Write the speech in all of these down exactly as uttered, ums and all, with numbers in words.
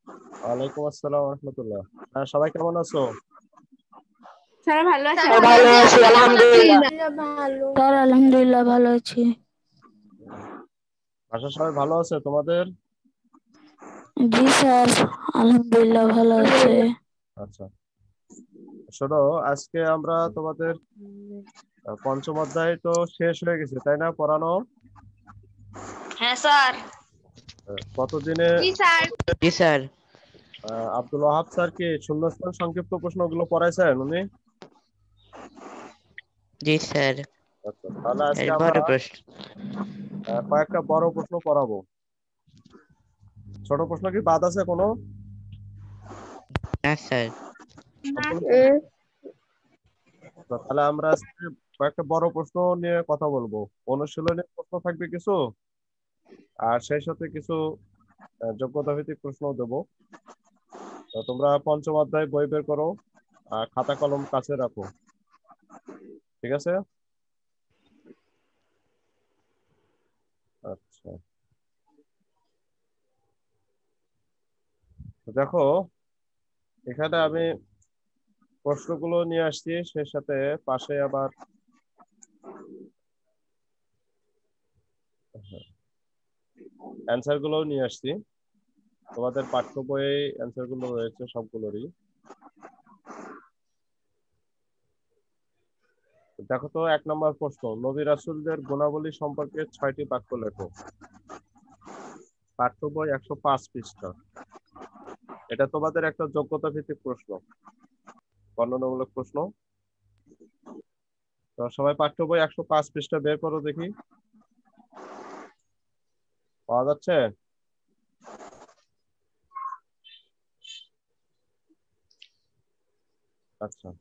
ওয়ালাইকুম আসসালাম ওয়া রাহমাতুল্লাহ। হ্যাঁ, সবাই কেমন আছো? স্যার ভালো আছি। স্যার ভালো আছি আলহামদুলিল্লাহ। ভালো। স্যার আলহামদুলিল্লাহ ভালো আছি। বাসার সবাই ভালো আছে তোমাদের? জি স্যার আলহামদুলিল্লাহ ভালো আছে। আচ্ছা, শোনো, আজকে আমরা তোমাদের আহ, পঞ্চম অধ্যায় তো শেষ হয়ে গেছে, তাই না পড়ানো? হ্যাঁ স্যার। আহ, কতদিনে জি স্যার। জি স্যার। আহ, আব্দুল ওয়াহাব স্যার কি শূন্যস্থান সংক্ষিপ্ত প্রশ্নগুলো পড়াইছেন উনি? জি স্যার। আচ্ছা, তাহলে আজকে এর আমরা বড় প্রশ্ন। আহ, কয়েকটা বড় প্রশ্ন পড়াবো। ছোট প্রশ্ন কি বাদ আছে কোনো? না স্যার। সবগুলো? আচ্ছা, তাহলে আমরা আজকে কয়েকটা বড় প্রশ্ন নিয়ে কথা বলবো। অনুশীলনের প্রশ্ন থাকবে কিছু, আর সেই সাথে কিছু আহ, যোগ্যতা ভিত্তিক প্রশ্ন দেবো। তো তোমরা পঞ্চম অধ্যায় বই বের করো আর খাতা কলম কাছে রাখো, ঠিক আছে? আচ্ছা, তো দেখো, এখানে আমি প্রশ্নগুলো নিয়ে আসছি, সেই সাথে পাশে আবার অ্যান্সার গুলোও নিয়ে আসছি। তোমাদের পাঠ্য বইয়ে অ্যান্সার গুলো রয়েছে সবগুলোরই। দেখো তো, এক নম্বর প্রশ্ন, নবী রাসূলদের গুণাবলী সম্পর্কে ছয়টি বাক্য লেখো। পাঠ্য বই একশো পাঁচ পৃষ্ঠা। এটা তোমাদের একটা যোগ্যতা ভিত্তিক প্রশ্ন, বর্ণনামূলক প্রশ্ন। তো সবাই পাঠ্য বই একশো পাঁচ পৃষ্ঠা বের করো দেখি, পাওয়া যাচ্ছে? আচ্ছা,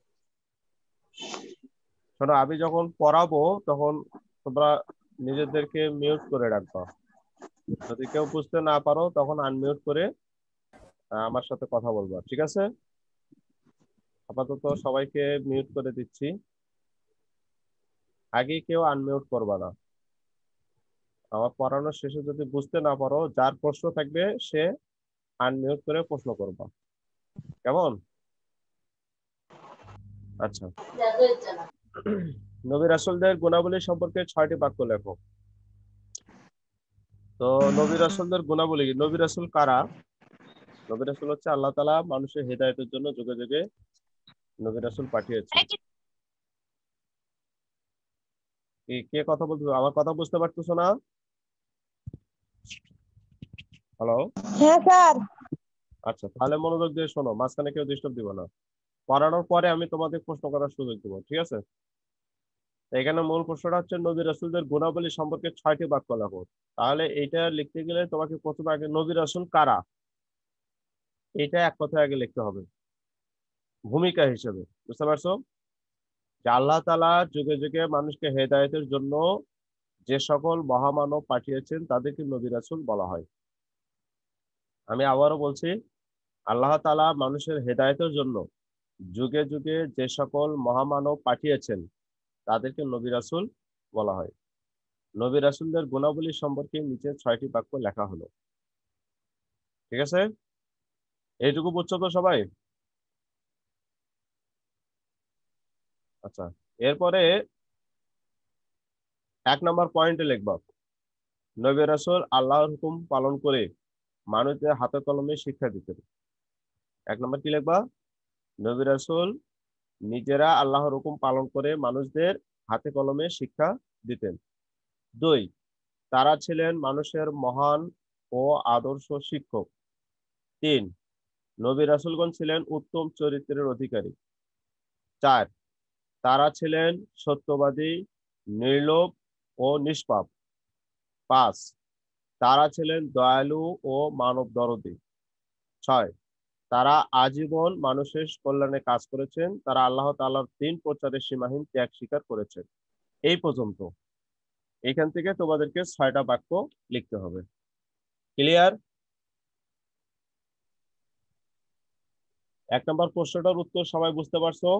শোনো, আমি যখন পড়াবো তখন তোমরা নিজেদেরকে মিউট করে রাখবা। যদি কেউ বুঝতে না পারো তখন আনমিউট করে আহ, আমার সাথে কথা বলবা, ঠিক আছে? আপাতত সবাইকে মিউট করে দিচ্ছি। আগে কেউ আনমিউট করবা না। আমার পড়ানোর শেষে যদি বুঝতে না পারো, যার প্রশ্ন থাকবে সে আনমিউট করে প্রশ্ন করবা, কেমন? আচ্ছা, নবী রাসূলদের গুণাবলী সম্পর্কে ছয়টি বাক্য লেখো। তো নবী রাসূলদের গুণাবলী কি? নবী রাসূল কারা? নবী রাসূল হচ্ছে আল্লাহ তাআলা মানুষের হেদায়েতের জন্য যুগে যুগে নবী রাসূল পাঠিয়েছেন। কি কে কথা বলছো? আমার কথা বুঝতে পারতেছো না? হ্যালো? হ্যাঁ স্যার। আচ্ছা, তাহলে মনোযোগ দিয়ে শোনো, মাঝখানে কেউ ডিস্টার্ব দিবে না। পড়ানোর পরে আমি তোমাদের প্রশ্ন করার সুযোগ দেবো, ঠিক আছে? তো এখানে মূল প্রশ্নটা হচ্ছে নবী রাসূলদের গুণাবলী সম্পর্কে ছয়টি বাক্য লেখো। তাহলে এইটা লিখতে গেলে তোমাকে প্রথমে আগে নবী রাসূল কারা, এটা এক কথায় আগে লিখতে হবে ভূমিকা হিসেবে, বুঝতে পারছো? যে আল্লাহ তাআলা যুগে যুগে মানুষকে হেদায়েতের জন্য যে সকল মহামানব পাঠিয়েছেন তাদেরকে নবী রাসূল বলা হয়। আমি আবারও বলছি, আল্লাহ তাআলা মানুষের হেদায়েতের জন্য যুগে যুগে যে সকল মহামানব পাঠিয়েছেন তাদেরকে নবী রাসূল বলা হয়। নবী রাসূলদের গুণাবলী সম্পর্কে নিচে ছয়টি বাক্য লেখা হলো, ঠিক আছে? এইটুকু বুঝছো তো সবাই? আচ্ছা, এরপরে এক নম্বর পয়েন্টে লিখবা, নবী রাসূল আল্লাহর হুকুম পালন করে মানুষদের হাতে কলমে শিক্ষা দিতেন। এক নম্বর কি লিখবা? নবী রাসূল নিজেরা আল্লাহর হুকুম পালন করে মানুষদের হাতে কলমে শিক্ষা দিতেন। দুই, তারা ছিলেন মানুষের মহান ও আদর্শ শিক্ষক। তিন, নবী রাসূলগণ ছিলেন উত্তম চরিত্রের অধিকারী। চার, তারা ছিলেন সত্যবাদী, নির্লোভ ও নিষ্পাপ। পাঁচ, তারা ছিলেন দয়ালু ও মানব দরদী। ছয়, তারা আজীবন মানুষের কল্যাণে কাজ করেছেন। তারা আল্লাহ তাআলার দ্বীন প্রচারে সীমাহীন ত্যাগ স্বীকার করেছেন। এই পর্যন্ত। এখান থেকে তোমাদেরকে ছয়টা বাক্য লিখতে হবে। ক্লিয়ার? এক নম্বর প্রশ্নটার উত্তর সবাই বুঝতে পারছো?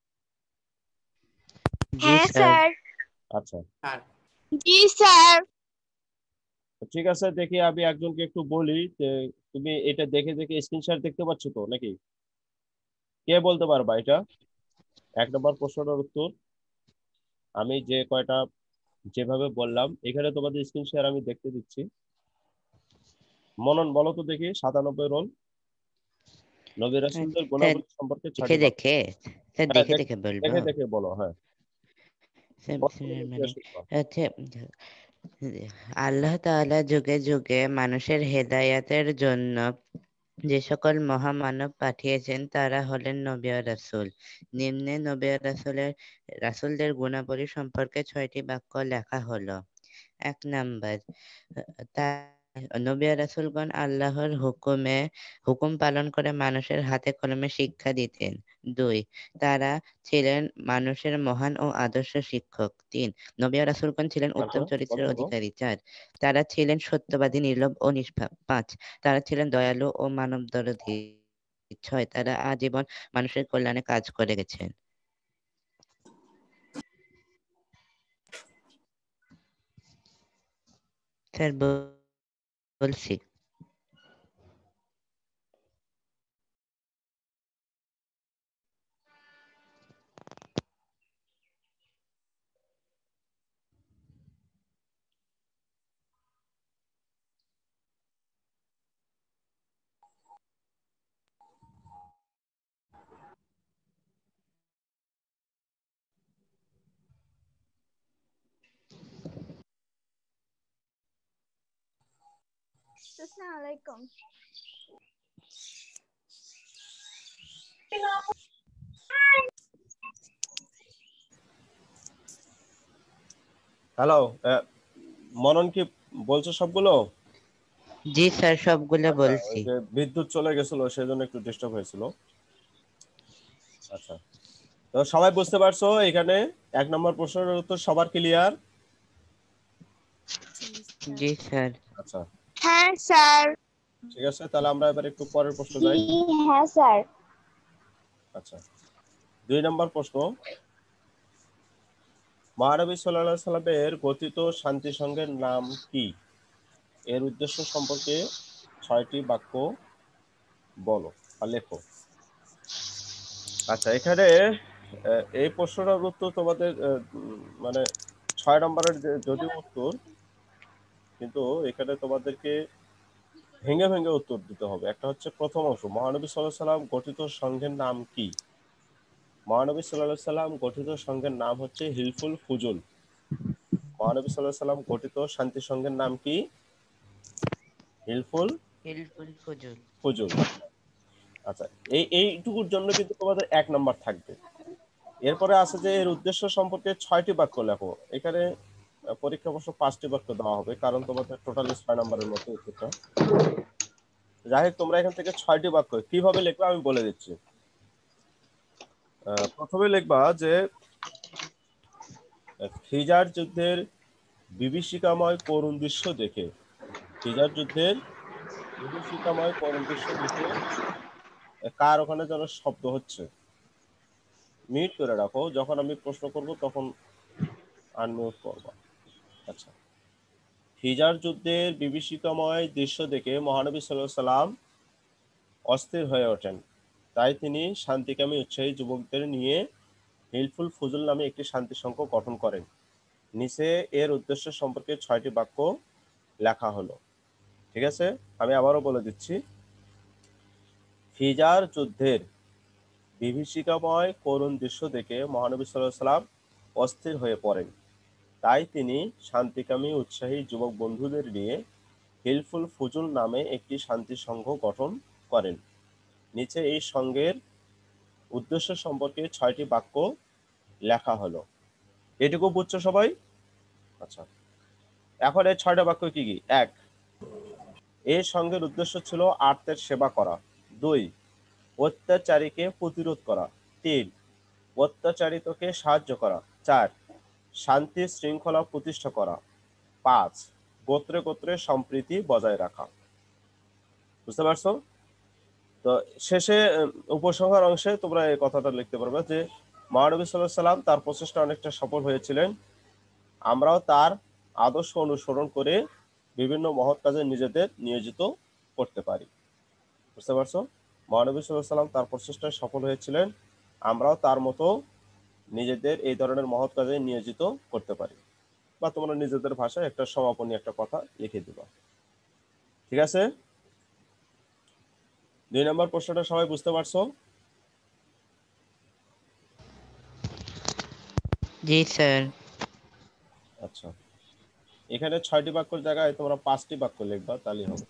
জি হ্যাঁ স্যার। স্যার। আচ্ছা, জি স্যার। ঠিক আছে, দেখি আমি একজনকে একটু বলি যে তুমি এটা দেখে দেখে স্ক্রিনশট দেখতে পাচ্ছ তো নাকি? কে বলতে পারবা এটা? এক নম্বর প্রশ্নটার উত্তর আমি যে কয়টা যেভাবে বললাম এখানে তোমাদের স্ক্রিন শেয়ার আমি দেখতে দিচ্ছি। মনন বলো তো দেখি সাতানব্বই রোল নবী রাসূলদের স্যার গুণাবলী সম্পর্কে দেখে ছয়টি বাক্য। দেখে স্যার হ্যাঁ দেখে দেখ- দেখে বলবো। দেখে দেখে বলো। হ্যাঁ স্যার, বলো, স্যার, তুমি মানে জিজ্ঞাসা করো। হচ্ছে আল্লাহ তাআলা যুগে যুগে মানুষের হেদায়াতের জন্য যে সকল মহামানব পাঠিয়েছেন তারা হলেন নবী ও রাসূল। নিম্নে নবী ও রাসূলের রাসূলদের গুণাবলী সম্পর্কে ছয়টি বাক্য লেখা হলো। এক নাম্বার, তা নবী ও রাসূলগণ আল্লাহর হুকুমে হুকুম পালন করে মানুষের হাতে কলমে শিক্ষা দিতেন। দুই, তারা ছিলেন মানুষের মহান ও আদর্শ শিক্ষক। তিন, নবী ও রাসূলগণ ছিলেন উত্তম তারপর চরিত্রের বলো, বলো। অধিকারী। চার, তারা ছিলেন সত্যবাদী, নির্লোভ ও নিষ্পাপ। পাঁচ, তারা ছিলেন দয়ালু ও মানবদরদী। ছয়, তারা আজীবন মানুষের কল্যাণে কাজ করে গেছেন। স্যার বল- বলছি। আসসালামু আলাইকুম। হ্যালো, মনন কি বলছো সবগুলো? জি স্যার, সবগুলো আচ্ছা, ওই বলছি। যে বিদ্যুৎ চলে গেছিল সেজন্য একটু ডিস্টার্ব হয়েছিল। আচ্ছা, তো সবাই বুঝতে পারছো এখানে এক নম্বর প্রশ্নের উত্তর সবার ক্লিয়ার? জি স্যার। আচ্ছা হ্যাঁ স্যার। ঠিক আছে, তাহলে আমরা এবার একটু পরের প্রশ্ন জি যাই। হ্যাঁ স্যার। আচ্ছা, দুই নম্বর প্রশ্ন, মহানবী সাল্লাল্লাহু আলাইহি সাল্লামের গঠিত শান্তি সংঘের নাম কি? এর উদ্দেশ্য সম্পর্কে ছয়টি বাক্য বলো বা লেখো। আচ্ছা, এখানে আহ, এই প্রশ্নটার উত্তর তোমাদের আহ, উম, মানে ছয় নম্বরের যে যদিও উত্তর, কিন্তু এখানে তোমাদেরকে ভেঙে ভেঙে উত্তর দিতে হবে। একটা হচ্ছে প্রথম অংশ, মহানবী সাল্লাল্লাহু আলাইহি সাল্লাম গঠিত সংঘের নাম কি? মহানবী সাল্লাল্লাহু আলাইহি সাল্লাম গঠিত সংঘের নাম হচ্ছে হিলফুল ফুজুল। মহানবী সাল্লাল্লাহু আলাইহি সাল্লাম গঠিত শান্তি সংঘের নাম কি? হিলফুল হিলফুল ফুজুল। ফুজুল। আচ্ছা, এই এইটুকুর জন্য কিন্তু তোমাদের এক নাম্বার থাকবে। এরপরে আছে যে এর উদ্দেশ্য সম্পর্কে ছয়টি বাক্য লেখো। এখানে আহ, পরীক্ষা অবশ্য পাঁচটি বাক্য দেওয়া হবে, কারণ তোমাদের টোটালি ছয় নাম্বারের মতো উত্তরটা। যাই হোক, তোমরা এখান থেকে ছয়টি বাক্য কিভাবে লিখবে আমি বলে দিচ্ছি। আহ, প্রথমে লিখবা যে আহ, খিজার যুদ্ধের বিভীষিকাময় করুণ দৃশ্য দেখে, খিজার যুদ্ধের বিভীষিকাময় করুণ দৃশ্য দেখে আহ, কার ওখানে যেন শব্দ হচ্ছে, মিউট করে রাখো, যখন আমি প্রশ্ন করব তখন আনমিউট করবা। আচ্ছা, হিজার যুদ্ধের বিভীষিকাময় দৃশ্য দেখে মহানবী সাল্লাল্লাহু আলাইহি সাল্লাম অস্থির হয়ে ওঠেন। তাই তিনি শান্তিকামী উৎসাহী যুবকদের নিয়ে হিলফুল ফুজুল নামে একটি শান্তি সংঘ গঠন করেন। নিচে এর উদ্দেশ্য সম্পর্কে ছয়টি বাক্য লেখা হলো। ঠিক আছে, আমি আবারও বলে দিচ্ছি। হিজার যুদ্ধের বিভীষিকাময় করুণ দৃশ্য দেখে মহানবী সাল্লাল্লাহু আলাইহি সাল্লাম অস্থির হয়ে পড়েন। তাই তিনি শান্তিকামী উৎসাহী যুবক বন্ধুদের নিয়ে হিলফুল ফুজুল নামে একটি শান্তি সংঘ গঠন করেন। নিচে এই সংঘের উদ্দেশ্য সম্পর্কে ছয়টি বাক্য লেখা হলো। এটুকু বুঝছো সবাই? আচ্ছা, এখন এই ছয়টা বাক্য কি কি? এক, এই সংঘের উদ্দেশ্য ছিল আর্তের সেবা করা। দুই, অত্যাচারীকে প্রতিরোধ করা। তিন, অত্যাচারিতকে সাহায্য করা। চার, শান্তি শৃঙ্খলা প্রতিষ্ঠা করা। পাঁচ, গোত্রে গোত্রে সম্প্রীতি বজায় রাখা। বুঝতে পারছো? তো শেষে উম, উপসংহার অংশে তোমরা এই কথাটা লিখতে পারবে যে মহানবী সাল্লাল্লাহু আলাইহি সাল্লাম তার প্রচেষ্টা অনেকটা সফল হয়েছিলেন। আমরাও তার আদর্শ অনুসরণ করে বিভিন্ন মহৎ কাজে নিজেদের নিয়োজিত করতে পারি। বুঝতে পারছো? মহানবী সাল্লাল্লাহু আলাইহি ওয়াসাল্লাম তার প্রচেষ্টায় সফল হয়েছিলেন, আমরাও তার মতো নিজেদের এই ধরনের মহৎ কাজে নিয়োজিত করতে পারি। বা তোমরা নিজেদের ভাষায় একটা সমাপনী একটা কথা লিখে দিবা। ঠিক আছে? দুই নম্বর প্রশ্নটা সবাই বুঝতে পারছো? জি স্যার। আচ্ছা, এখানে ছয়টি বাক্যের জায়গায় তোমরা পাঁচটি বাক্য লিখবা, তাহলেই হবে।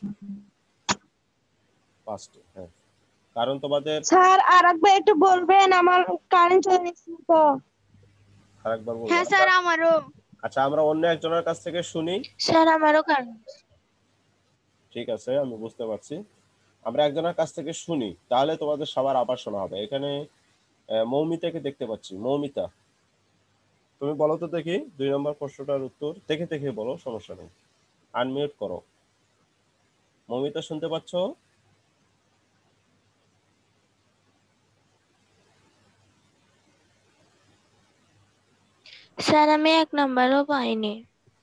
পাঁচটি, হ্যাঁ, কারণ তোমাদের স্যার আর একবার একটু বলবেন, আমার কারেন্ট চলে গেছে তো। আরেকবার বলবো। হ্যাঁ স্যার, আমারও। আচ্ছা, আমরা অন্য একজনের কাছ থেকে শুনি। স্যার আমারও কারণ ঠিক আছে, আমি বুঝতে পারছি। আমরা একজনের কাছ থেকে শুনি, তাহলে তোমাদের সবার আবার শোনা হবে। এখানে আহ, মৌমিতাকে দেখতে পাচ্ছি। মৌমিতা, তুমি বলো তো দেখি দুই নম্বর প্রশ্নটার উত্তর। দেখে দেখে বলো, সমস্যা নেই। আনমিউট করো। মৌমিতা, শুনতে পাচ্ছো? স্যার আমি এক নাম্বারও পাইনি।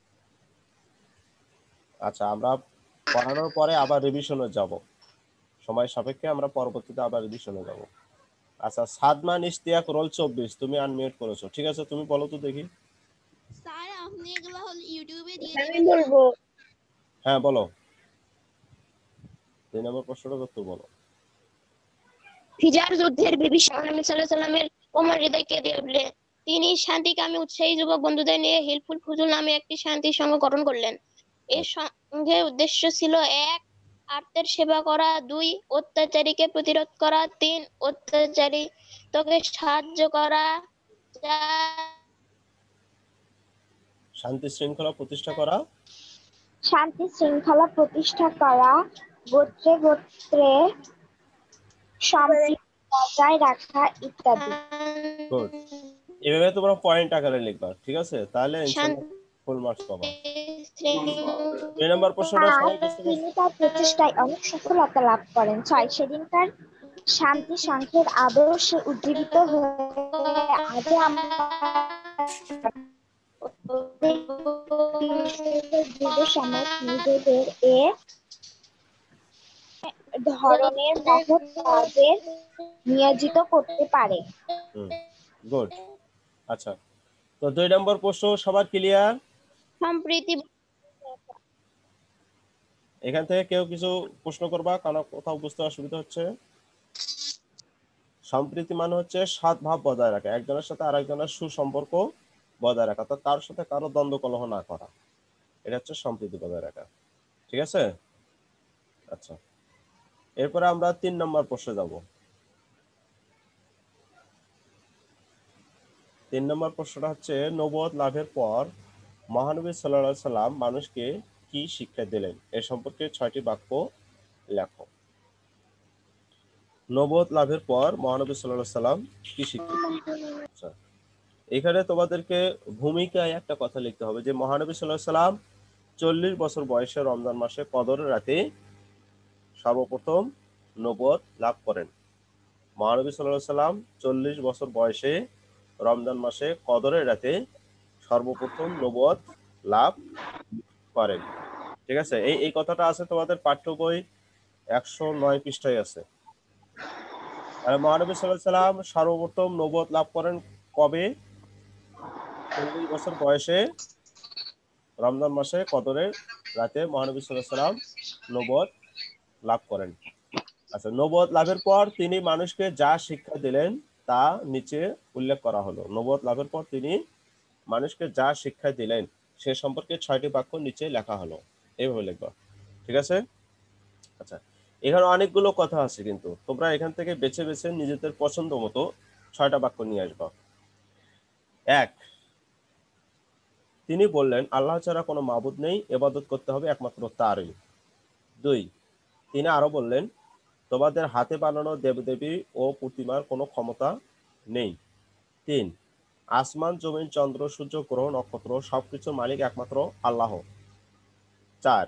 আচ্ছা, আমরা পড়ানোর পরে আবার রিভিশনে যাব, সময় সাপেক্ষে আমরা পরবর্তীতে আবার রিভিশনে যাব। আচ্ছা, সাদমান ইশতিয়াক রোল চব্বিশ, তুমি আনমিউট করেছো, ঠিক আছে, তুমি বলো তো দেখি। স্যার আপনি এগুলো হল ইউটিউবে দিয়ে দিবেন। আমি বলবো। হ্যাঁ বলো, দুই নম্বর প্রশ্নটার উত্তর বলো। ফিজার যুদ্ধের বিবি সাল্লাল্লাহু আলাইহি সাল্লামের কোমল হৃদয় কেঁদে উঠলে তিনি শান্তিকামী উৎসাহী যুবক বন্ধুদের নিয়ে হিলফুল ফুজুল নামে একটি শান্তি সংঘ গঠন করলেন। এই সংঘের উদ্দেশ্য ছিল এক, আত্মের সেবা করা; দুই, অত্যাচারীকে প্রতিরোধ করা; তিন, অত্যাচারিতকে সাহায্য করা; চার, শান্তি শৃঙ্খলা প্রতিষ্ঠা করা। শান্তি শৃঙ্খলা প্রতিষ্ঠা করা; গোত্রে গোত্রে সম্প্রীতি বজায় রাখা ইত্যাদি। গুড, এভাবে তোমরা পয়েন্ট আকারে লিখবা, ঠিক আছে, তাহলে ইনশাআল্লাহ শান্তি ফুল মার্কস পাবা। দুই নম্বর প্রশ্নটা পাঁচ, সবাই বুঝতে পারছো? তিনি তার প্রচেষ্টায় অনেক সফলতা লাভ করেন। ছয়, সেদিনকার শান্তি সংঘের আদর্শে উজ্জীবিত হয়ে আজও আমাদের যুব সমাজ নিজেদের এ ধরনের মহৎ কাজে নিয়োজিত করতে পারে। হুম, গুড। আচ্ছা, তো দুই নম্বর প্রশ্ন সবার ক্লিয়ার? সম্প্রীতি। এখান থেকে কেউ কিছু প্রশ্ন করবা, কারণ কোথাও বুঝতে অসুবিধা হচ্ছে? সম্প্রীতি মানে হচ্ছে সদ্ভাব বজায় রাখা, একজনের সাথে আরেকজনের সুসম্পর্ক বজায় রাখা, তো কারোর সাথে কারো দ্বন্দ্ব কলহ না করা, এটা হচ্ছে সম্প্রীতি বজায় রাখা। ঠিক আছে? আচ্ছা, এরপরে আমরা তিন নম্বর প্রশ্নে যাব। তিন নম্বর প্রশ্নটা হচ্ছে, নবুয়ত লাভের পর মহানবী সাল্লাল্লাহু আলাইহি সাল্লাম মানুষকে কি শিক্ষা দিলেন, এ সম্পর্কে ছয়টি বাক্য লেখো। নবুয়ত লাভের পর মহানবী সাল্লাল্লাহু আলাইহি সাল্লাম কি শিক্ষা দিলেন? আচ্ছা, এখানে তোমাদেরকে ভূমিকায় একটা কথা লিখতে হবে যে মহানবী সাল্লাল্লাহু আলাইহি সাল্লাম চল্লিশ বছর বয়সে রমজান মাসে কদরের রাতে সর্বপ্রথম নবুয়ত লাভ করেন। মহানবী সাল্লাল্লাহু আলাইহি সাল্লাম চল্লিশ বছর বয়সে রমজান মাসে কদরের রাতে সর্বপ্রথম নবুয়ত লাভ করেন। ঠিক আছে, এই এই কথাটা আছে তোমাদের পাঠ্য বই একশো নয় পৃষ্ঠায় আছে। আর মহানবী সাল্লাল্লাহু আলাইহি সাল্লাম সর্বপ্রথম নবুয়ত লাভ করেন কবে? চল্লিশ বছর বয়সে রমজান মাসে কদরের রাতে মহানবী সাল্লাল্লাহু আলাইহি সাল্লাম নবুয়ত লাভ করেন। আচ্ছা, নবুয়ত লাভের পর তিনি মানুষকে যা শিক্ষা দিলেন তা নিচে উল্লেখ করা হলো। নবুয়ত লাভের পর তিনি মানুষকে যা শিক্ষা দিলেন সে সম্পর্কে ছয়টি বাক্য নিচে লেখা হলো, এইভাবে লিখবা। ঠিক আছে? আচ্ছা, এখানে অনেকগুলো কথা আছে, কিন্তু তোমরা এখান থেকে বেছে বেছে নিজেদের পছন্দ মতো ছয়টা বাক্য নিয়ে আসবা। এক, তিনি বললেন আল্লাহ ছাড়া কোনো মাবুদ নেই, ইবাদত করতে হবে একমাত্র তারই। দুই, তিনি আরো বললেন তোমাদের হাতে বানানো দেবদেবী ও প্রতিমার কোনো ক্ষমতা নেই। তিন, আসমান জমিন চন্দ্র সূর্য গ্রহ নক্ষত্র সবকিছুর মালিক একমাত্র আল্লাহ। চার,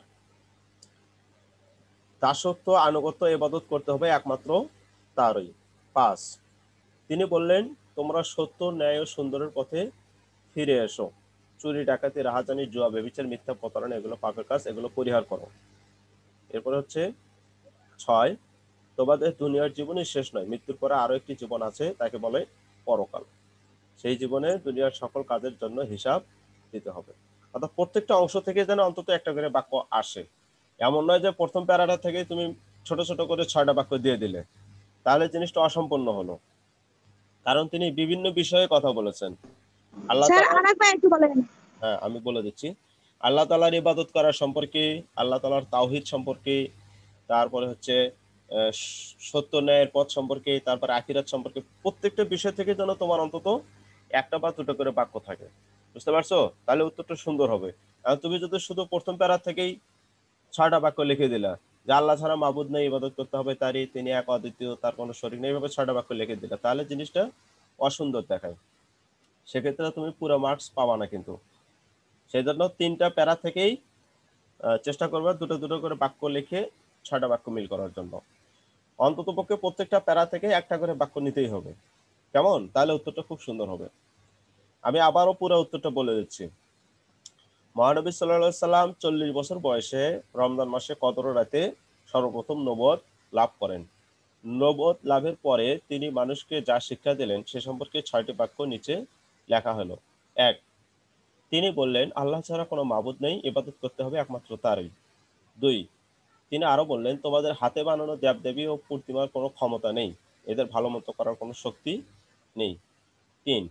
দাসত্ব আনুগত্য ইবাদত করতে হবে একমাত্র তারই। পাঁচ, তিনি বললেন তোমরা সত্য ন্যায় ও সুন্দরের পথে ফিরে এসো, চুরি ডাকাতি রাহাজানি জুয়া ব্যভিচার মিথ্যা প্রতারণা এগুলো পাপের কাজ, এগুলো পরিহার করো। এরপরে হচ্ছে ছয়, তোমাদের দুনিয়ার জীবনই শেষ নয়, মৃত্যুর পরে আরো একটি জীবন আছে, তাকে বলে পরকাল। সেই জীবনে দুনিয়ার সকল কাজের জন্য হিসাব দিতে হবে। অর্থাৎ প্রত্যেকটা অংশ থেকে যেন অন্তত একটা করে বাক্য আসে। এমন নয় যে প্রথম প্যারাটা থেকে তুমি ছোট ছোট করে ছয়টা বাক্য দিয়ে দিলে, তাহলে জিনিসটা অসম্পূর্ণ হলো। কারণ তিনি বিভিন্ন বিষয়ে কথা বলেছেন। আল্লাহ হ্যাঁ আমি বলে দিচ্ছি। আল্লাহ তাআলার ইবাদত করার সম্পর্কে, আল্লাহ তাআলার তাওহীদ সম্পর্কে, তারপরে হচ্ছে সত্য ন্যায়ের পথ সম্পর্কে, তারপরে আখিরাত সম্পর্কে, প্রত্যেকটা বিষয় থেকে যেন তোমার অন্তত একটা বা দুটো করে বাক্য থাকে। বুঝতে পারছো? তাহলে উত্তরটা সুন্দর হবে। আর তুমি যদি শুধু প্রথম প্যারা থেকেই ছয়টা বাক্য লিখে দিলা যে আল্লাহ ছাড়া মাবুদ নেই, ইবাদত করতে হবে তারই, তিনি এক অদ্বিতীয়, তার কোনো শরীক নেই, এইভাবে ছয়টা বাক্য লিখে দিলা, তাহলে জিনিসটা অসুন্দর দেখায়। সেক্ষেত্রে তুমি পুরো মার্কস পাবা না। কিন্তু সেই জন্য তিনটা প্যারা থেকেই চেষ্টা করবে দুটো দুটো করে বাক্য লিখে ছয়টা বাক্য মিল করার জন্য। অন্তত পক্ষে প্রত্যেকটা প্যারা থেকে একটা করে বাক্য নিতেই হবে। কেমন? তাহলে উত্তরটা খুব সুন্দর হবে। আমি আবারও পুরো উত্তরটা বলে দিচ্ছি। মহানবী সাল্লাল্লাহু আলাইহি সাল্লাম চল্লিশ বছর বয়সে রমজান মাসে কদর রাতে সর্বপ্রথম নবুয়ত লাভ করেন। নবুয়ত লাভের পরে তিনি মানুষকে যা শিক্ষা দিলেন সে সম্পর্কে ছয়টি বাক্য নিচে লেখা হলো। এক, তিনি বললেন আল্লাহ ছাড়া কোনো মাবুদ নেই, ইবাদত করতে হবে একমাত্র তারই। দুই, তিনি আরো বললেন তোমাদের হাতে বানানো দেবদেবী ও প্রতিমার কোনো ক্ষমতা নেই, এদের ভালো মতো করার কোনো শক্তি নেই। তিন,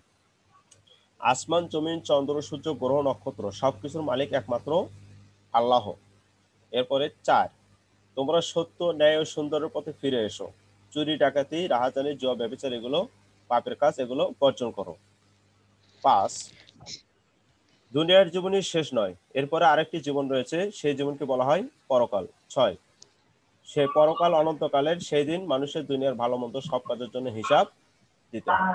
আসমান জমিন চন্দ্র সূর্য গ্রহ নক্ষত্র সবকিছুর মালিক একমাত্র আল্লাহ। এরপরে চার, তোমরা সত্য ন্যায় ও সুন্দরের পথে ফিরে এসো, চুরি ডাকাতি রাহাজানি জুয়া ব্যভিচার এগুলো পাপের কাজ, এগুলো বর্জন করো। পাঁচ, দুনিয়ার জীবনই শেষ নয়, এরপরে আরেকটি জীবন রয়েছে, সেই জীবনকে বলা হয় পরকাল। ছয়, সেই পরকাল অনন্তকালের, সেই দিন মানুষের দুনিয়ার ভালো মন্দ সব কাজের জন্য হিসাব দিতে হবে।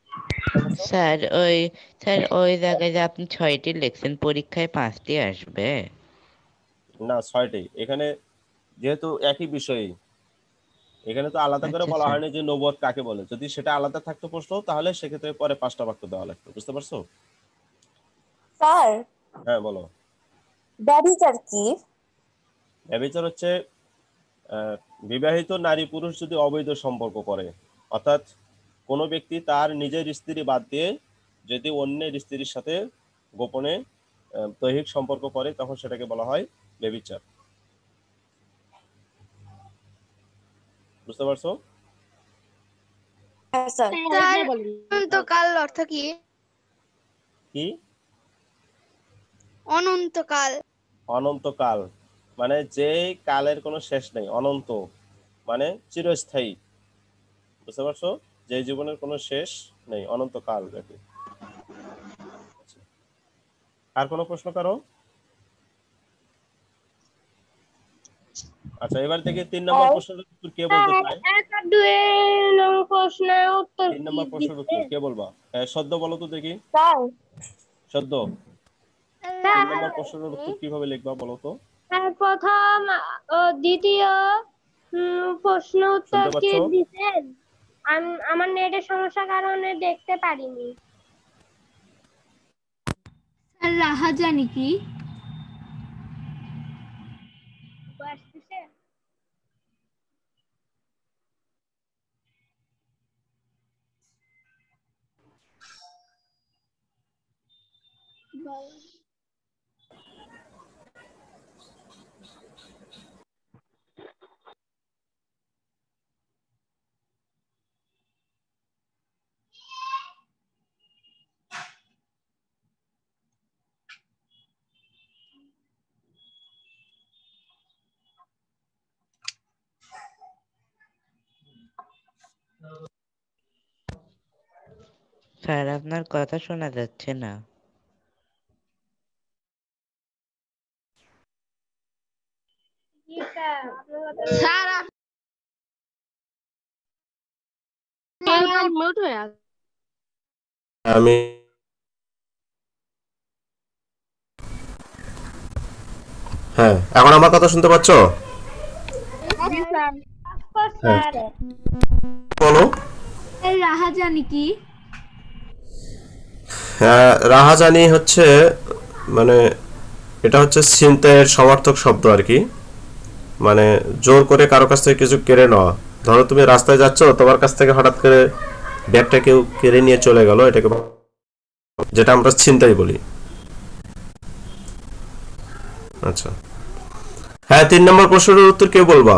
স্যার ওই স্যার ওই জায়গায় যে আপনি ছয়টি লিখছেন, পরীক্ষায় পাঁচটি আসবে? না, ছয়টি। এখানে যেহেতু একই বিষয়ই, এখানে তো আলাদা করে আচ্ছা বলা স্যার। হয়নি যে নবুয়ত কাকে বলে। যদি সেটা আলাদা থাকতো প্রশ্ন, তাহলে সেক্ষেত্রে পরে পাঁচটা বাক্য দেওয়া লাগতো। বুঝতে পারছো? স্যার হ্যাঁ বলো। ব্যভিচার কি? ব্যভিচার হচ্ছে আহ, বিবাহিত নারী পুরুষ যদি অবৈধ সম্পর্ক করে, অর্থাৎ কোনো ব্যক্তি তার নিজের স্ত্রী বাদ দিয়ে যদি অন্যের স্ত্রীর সাথে গোপনে আহ, দৈহিক সম্পর্ক করে, তখন সেটাকে বলা হয় ব্যভিচার। বুঝতে পারছো? হ্যাঁ স্যার। অনন্তকাল অর্থ কি? কি? অনন্তকাল। অনন্তকাল মানে যে কালের কোনো শেষ নেই, অনন্ত মানে চিরস্থায়ী। বুঝতে পারছো? যে জীবনের কোনো শেষ নেই, অনন্তকাল ব্যাপী। আর কোনো প্রশ্ন কারো? আচ্ছা, এবার থেকে তিন নম্বর প্রশ্নের উত্তর কে বলতে চায়? তিন নম্বর প্রশ্নের উত্তর কে বলবা? সদ্য বলো তো দেখি। স্যার সদ্য তিন নম্বর প্রশ্নের উত্তর কিভাবে লিখবা বলো তো? প্রথম ও দ্বিতীয় প্রশ্ন উত্তর শুনতে কি পাচ্ছো? দিবেন? আমার নেটের সমস্যার কারণে দেখতে পারিনি। স্যার রাহাজানি কি? স্যার আপনার কথা শোনা যাচ্ছে না। স্যার মিউট হয়ে আছে। আমি হ্যাঁ, এখন আমার কথা শুনতে পাচ্ছ? হ্যাঁ বলো। রাহাজানি কি? হ্যাঁ, রাহাজানি হচ্ছে মানে এটা হচ্ছে ছিনতাইয়ের সমার্থক শব্দ আর কি। মানে জোর করে কারো কাছ থেকে কিছু কেড়ে নেওয়া, ধরো তুমি রাস্তায় যাচ্ছ, তোমার কাছ থেকে হঠাৎ করে ব্যাগটা কেউ কেড়ে নিয়ে চলে গেল, এটাকে যেটা আমরা ছিনতাই বলি। আচ্ছা হ্যাঁ, তিন নম্বর প্রশ্নের উত্তর কে বলবা?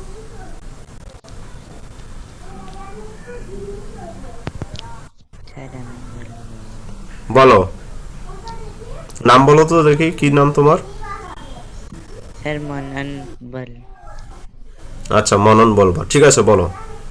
বলো, নাম বলো তো দেখি, কি নাম তোমার? স্যার মনন বল। আচ্ছা মনন বলবা, ঠিক আছে বলো।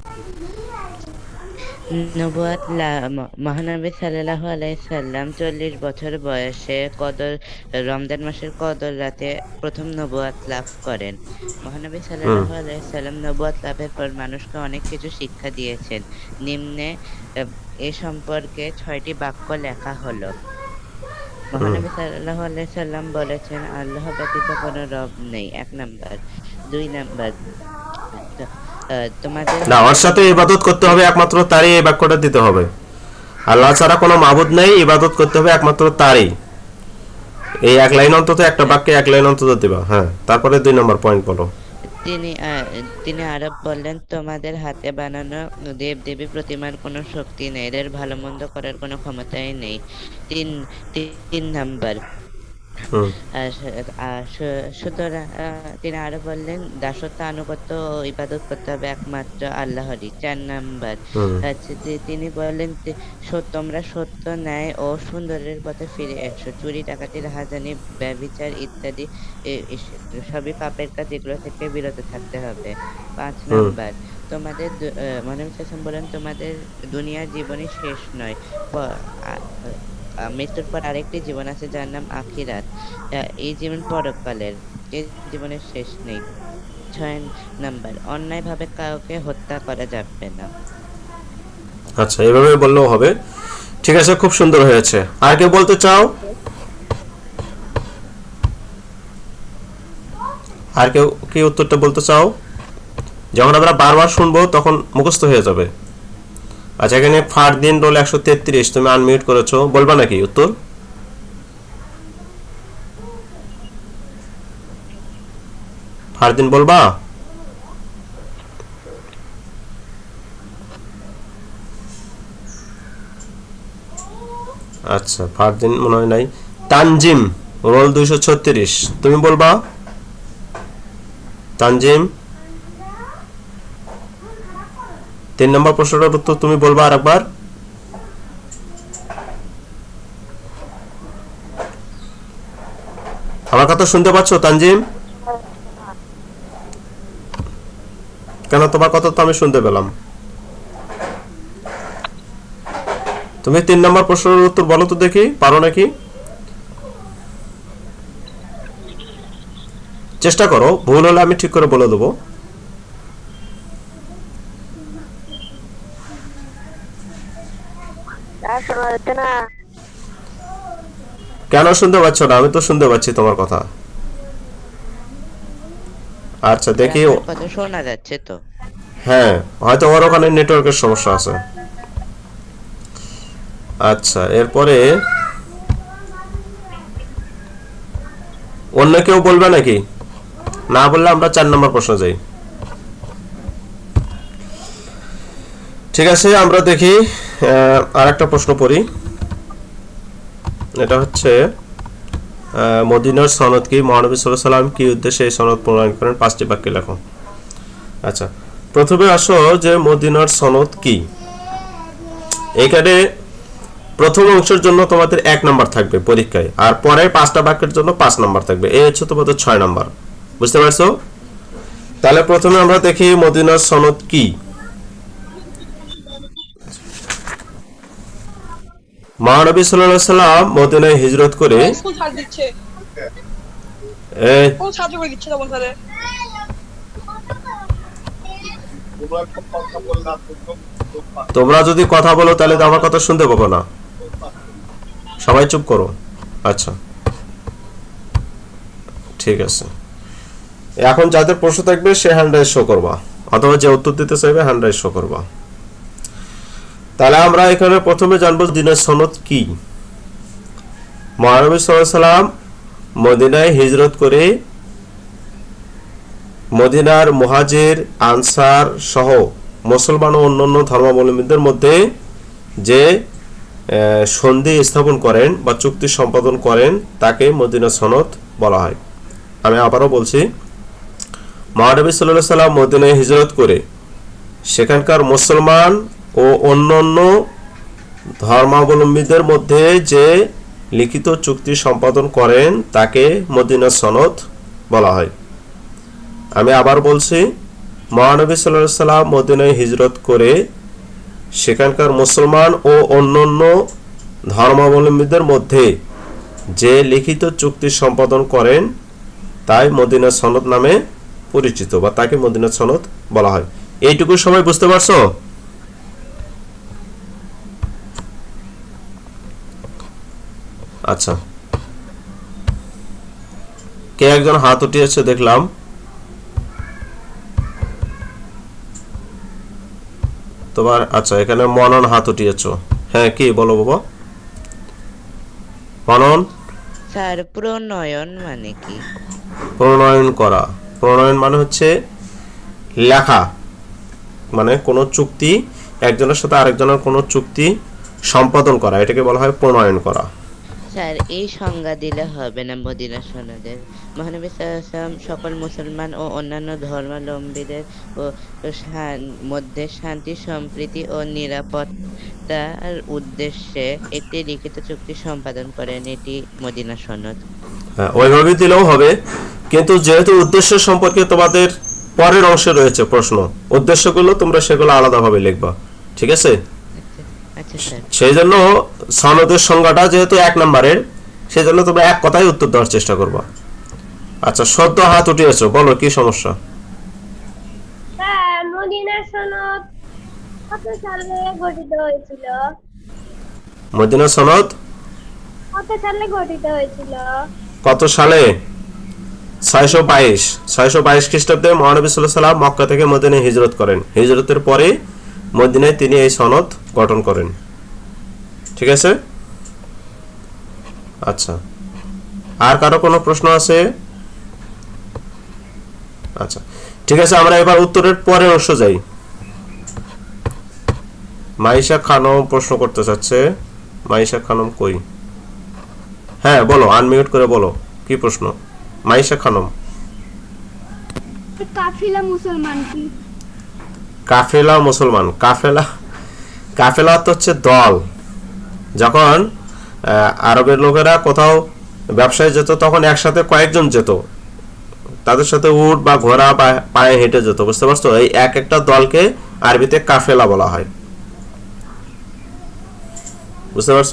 নবুয়াত মহানবী সাল্লাল্লাহু আলাইহি সাল্লাম চল্লিশ বছর বয়সে কদর রমজান মাসের কদর রাতে প্রথম নবুয়াত লাভ করেন। মহানবী সাল্লাল্লাহু আলাইহি সাল্লাম নবুয়াত লাভের পর মানুষকে অনেক কিছু শিক্ষা দিয়েছেন। নিম্নে এ সম্পর্কে ছয়টি বাক্য লেখা হলো। মহানবী সাল্লাল্লাহু আলাইহি সাল্লাম বলেছেন, আল্লাহ ব্যতীত কোনো রব নেই, এক নাম্বার। দুই নাম্বার, তোমাদের না, ওর সাথে ইবাদত করতে হবে একমাত্র তারই, এই বাক্যটা দিতে হবে। আল্লাহ ছাড়া কোনো মাবুদ নেই, ইবাদত করতে হবে একমাত্র তারই। এই এক লাইন অন্তত, একটা বাক্যে এক লাইন অন্তত দিবা। হ্যাঁ, তারপরে দুই নম্বর পয়েন্ট বলো। তিনি তিনি আরো বললেন, তোমাদের হাতে বানানো দেব দেবী প্রতিমার কোনো শক্তি নেই, এদের ভালো মন্দ করার কোনো ক্ষমতাই নেই। তিন তিন নাম্বার, সুতরাং তিনি আরো বললেন, দাসত্ব আনুগত্য ও ইবাদত করতে হবে একমাত্র আল্লাহরই। চার নাম্বার, তিনি বললেন, তোমরা সত্য, ন্যায় ও সুন্দরের পথে ফিরে এসো। চুরি, ডাকাতি, রাহাজানি, ব্যভিচার ইত্যাদি সবই পাপের কাজ, এগুলো থেকে বিরত থাকতে হবে। পাঁচ নাম্বার, তোমাদের মহানবী সাল্লাল্লাহু বলেন, তোমাদের দুনিয়ার জীবনই শেষ নয়, মৃত্যুর পর আরেকটি জীবন আছে যার নাম আখিরাত। এই জীবন পরকালের, এই জীবনের শেষ নেই। ছয় নাম্বার, অন্যায় ভাবে কাউকে হত্যা করা যাবে না। আচ্ছা, এভাবে বললেও হবে। ঠিক আছে, খুব সুন্দর হয়েছে। আর কেউ বলতে চাও? আর কেউ কি উত্তরটা বলতে চাও? যখন আমরা বারবার শুনবো তখন মুখস্থ হয়ে যাবে। আচ্ছা, এখানে ফারদিন রোল একশো তেত্রিশ, তুমি আনমিউট করেছো, বলবা নাকি উত্তর? ফারদিন বলবা? আচ্ছা, ফারদিন মনে হয় নাই। তানজিম রোল দুইশো ছত্রিশ, তুমি বলবা? তানজিম, তিন নম্বর প্রশ্নটার উত্তর তুমি বলবা আর একবার। আমার কথা শুনতে পাচ্ছ তানজিম? কেন, তোমার কথা তো আমি শুনতে পেলাম। তুমি তিন নম্বর প্রশ্নের উত্তর বলো তো দেখি, পারো নাকি? চেষ্টা করো, ভুল হলে আমি ঠিক করে বলে দেবো। কেন শুনতে পাচ্ছ না? আমি তো শুনতে পাচ্ছি তোমার কথা। আচ্ছা দেখি, কথা শোনা যাচ্ছে তো? হ্যাঁ, হয়তো ওর ওখানে নেটওয়ার্কের সমস্যা আছে। আচ্ছা, এরপরে অন্য কেউ বলবে নাকি? না বললে আমরা চার নম্বর প্রশ্ন যাই। ঠিক আছে, আমরা দেখি আর একটা প্রশ্ন পড়ি। এটা হচ্ছে, মদিনার সনদ কি? মহানবী সাল্লাল্লাহু আলাইহি ওয়াসাল্লাম কি উদ্দেশ্যে এই সনদ প্রণয়ন করেন? পাঁচটি বাক্যে লেখো। আচ্ছা, প্রথমে আসো যে মদিনার সনদ কি। এখানে প্রথম অংশের জন্য তোমাদের এক নাম্বার থাকবে পরীক্ষায়, আর পরে পাঁচটা বাক্যের জন্য পাঁচ নাম্বার থাকবে। এই হচ্ছে তোমাদের ছয় নাম্বার। বুঝতে পারছো? তাহলে প্রথমে আমরা দেখি মদিনার সনদ কি। মহানবী সাল্লাল্লাহু আলাইহি ওয়াসাল্লাম মদিনায় হিজরত করে তোমরা যদি কথা বলো তাহলে তো আমার কথা শুনতে পাবো না। সবাই চুপ করো। আচ্ছা, ঠিক আছে। এখন যাদের প্রশ্ন থাকবে সে হ্যান্ড রাইজ শো করবা, অথবা যে উত্তর দিতে চাইবে হ্যান্ড রাইজ শো করবা। তাহলে আমরা এখানে প্রথমে জানবো দিনের সনদ কি। মহানবী সাল্লাল্লাহু আলাইহি ওয়াসাল্লাম মদিনায় হিজরত করে মদিনার মুহাজির আনসার সহ মুসলমান ও অন্যান্য ধর্মাবলম্বীদের মধ্যে যে সন্ধি স্থাপন করেন বা চুক্তি সম্পাদন করেন তাকে মদিনা সনদ বলা হয়। আমি আবারও বলছি, মহানবী সাল্লাল্লাহু আলাইহি সাল্লাম মদিনায় হিজরত করে সেখানকার মুসলমান ও অন্যান্য ধর্মাবলম্বীদের মধ্যে যে লিখিত চুক্তি সম্পাদন করেন তাকে মদিনা সনদ বলা হয়। আমি আবার বলছি, মহানবী সাল্লাল্লাহু আলাইহি সাল্লাম মদিনায় হিজরত করে সেখানকার মুসলমান ও অন্যান্য ধর্মাবলম্বীদের মধ্যে যে লিখিত চুক্তি সম্পাদন করেন তাই মদিনা সনদ নামে পরিচিত বা তাকে মদিনা সনদ বলা হয়। এইটুকু সবাই বুঝতে পারছো? আচ্ছা, কে একজন হাত উঠিয়েছে দেখলাম। তোমার আচ্ছা, এখানে মনন হাত উঠিয়েছ। হ্যাঁ, কি বলো বাবা? মনন স্যার, প্রণয়ন মানে কি? প্রণয়ন করা, প্রণয়ন মানে হচ্ছে লেখা, মানে কোনো চুক্তি, একজনের সাথে আরেকজনের কোনো চুক্তি সম্পাদন করা, এটাকে বলা হয় প্রণয়ন করা। স্যার, এই সংজ্ঞা দিলে হবে না মদিনা সনদের? মহানবী সাল্লাল্লাহু আলাইহি ওয়াসাল্লাম সকল মুসলমান ও অন্যান্য ধর্মাবলম্বীদের ও মধ্যে শান্তি, সম্প্রীতি ও নিরাপত্তার উদ্দেশ্যে একটি লিখিত চুক্তি সম্পাদন করেন, এটি মদিনা সনদ। হ্যাঁ, ওইভাবে দিলেও হবে, কিন্তু যেহেতু উদ্দেশ্য সম্পর্কে তোমাদের পরের অংশে রয়েছে প্রশ্ন, উদ্দেশ্যগুলো তোমরা সেগুলো আলাদাভাবে লিখবা, ঠিক আছে? সেই জন্য সনদের সংজ্ঞাটা যেহেতু এক নম্বরের, সেই জন্য তোমরা এক কথায় উত্তর দেওয়ার চেষ্টা করবা। আচ্ছা, সদ্য হাত উঠিয়েছো, বলো কি সমস্যা? স্যার, মদিনা সনদ কত সালে গঠিত হয়েছিল? মদিনা সনদ কত সালে গঠিত হয়েছিল? কত সালে? ছয়শো বাইশ ছয়শো বাইশ খ্রিস্টাব্দে মহানবী সাল্লাল্লাহু আলাইহি সাল্লাম মক্কা থেকে মদিনায় হিজরত করেন। হিজরতের পরে মদিনায় তিনি এই সনদ গঠন করেন, ঠিক আছে? আচ্ছা, আর কারো কোনো প্রশ্ন আছে? আচ্ছা, ঠিক আছে, আমরা এবার উত্তরের পরের অংশ যাই। মাইশা খানম প্রশ্ন করতে চাচ্ছে। মাইশা খানম কই? হ্যাঁ, বলো, আনমিউট করে বলো, কি প্রশ্ন? মাইশা খানম। কাফিলা মুসলমান কি? কাফেলা মুসলমান, কাফেলা কাফেলা তো হচ্ছে দল। যখন আরবের লোকেরা কোথাও ব্যবসায় যেত তখন একসাথে কয়েকজন যেত, তাদের সাথে উট বা ঘোড়া বা পায়ে হেঁটে যেত, বুঝতে পারছো? এই এক একটা দলকে আরবিতে কাফেলা বলা হয়, বুঝতে পারছো?